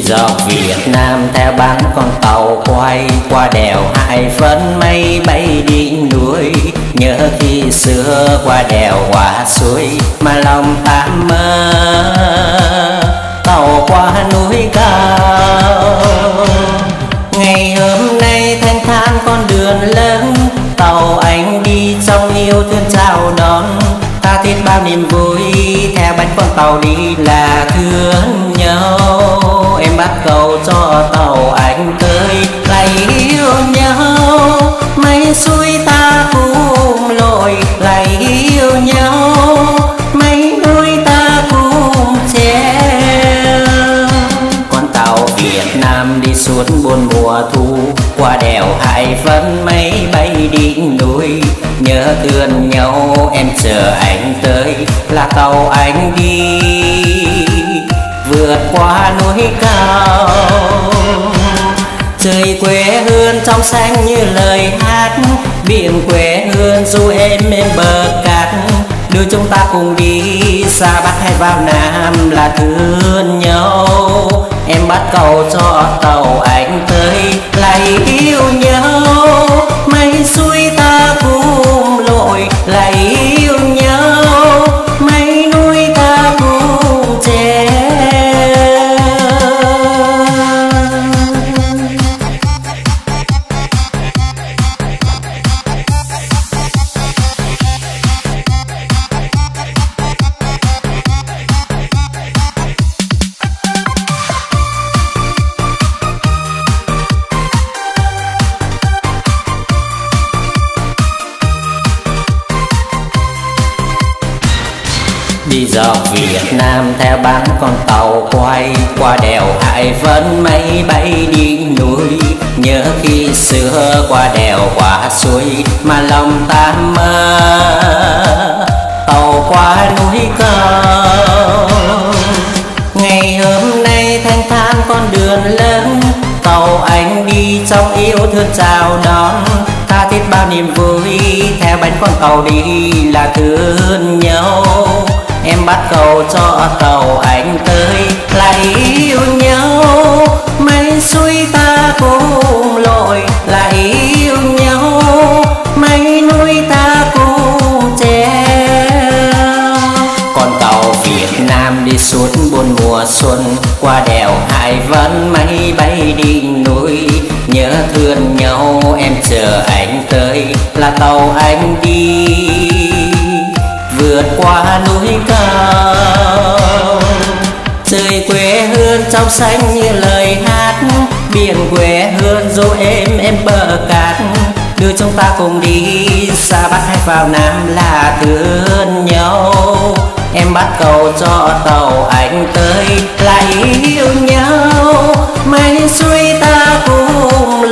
dọc Việt Nam theo bán con tàu quay qua đèo Hải Vân mây bay đi núi. Nhớ khi xưa qua đèo qua suối mà lòng ta mơ tàu qua núi cao. Ngày hôm nay thanh thang con đường lớn, tàu anh đi trong yêu thương chào đón. Ta thiết bao niềm vui theo bánh con tàu đi là thương nhau. Em bắt cầu cho tàu anh tới lại yêu nhau. Mấy xuôi ta cùng lội lại yêu nhau. Mấy núi ta cùng treo. Con tàu Việt Nam đi suốt buồn mùa thu, qua đèo Hải Vân mây bay đi núi. Nhớ thương nhau em chờ anh tới là tàu anh đi vượt qua núi cao. Trời quê hương trong xanh như lời hát, biển quê hương du em bờ cát. Đưa chúng ta cùng đi xa Bắc hay vào Nam là thương nhau. Em bắt cầu cho tàu anh tới lại yêu nhau. Mấy xuôi ta cùng lội lại yêu nhau. Mấy núi ta cùng treo. Đi dọc Việt Nam theo bán con tàu quay qua đèo Hải Vân mây bay đi núi. Nhớ khi xưa qua đèo qua suối mà lòng ta mơ tàu qua núi cao. Ngày hôm nay thanh thang con đường lớn, tàu anh đi trong yêu thương chào đón. Ta thiết bao niềm vui theo bánh con tàu đi là thương nhau. Em bắt cầu cho tàu anh tới lại yêu nhau. Mấy xuôi ta cùng lội lại yêu nhau. Mấy núi ta cùng treo. Con tàu Việt Nam đi suốt buồn mùa xuân, qua đèo Hải Vân mây bay đi núi. Nhớ thương nhau em chờ anh tới là tàu anh đi vượt qua núi cao. Trời quê hương trong xanh như lời hát, biển quê hương du em bờ cát. Đưa chúng ta cùng đi xa Bắc hay vào Nam là thương nhau. Em bắt cầu cho tàu anh tới lại yêu nhau. Mấy xuôi ta cùng